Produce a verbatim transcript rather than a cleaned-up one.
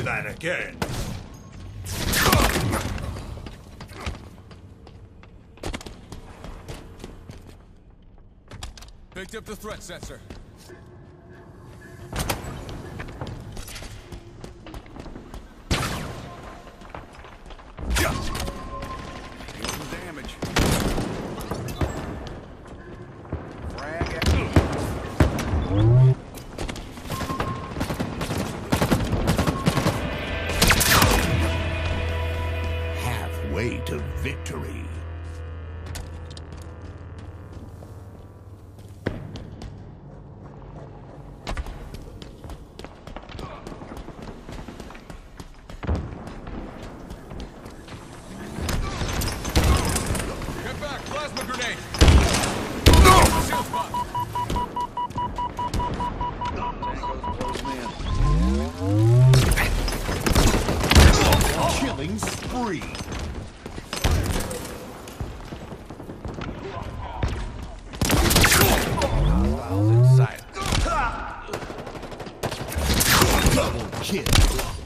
that again. Picked up the threat sensor. Doing some damage. Frag out. Halfway to victory. Plasma grenade! Seal spot. Killing spree. Inside. Double kill.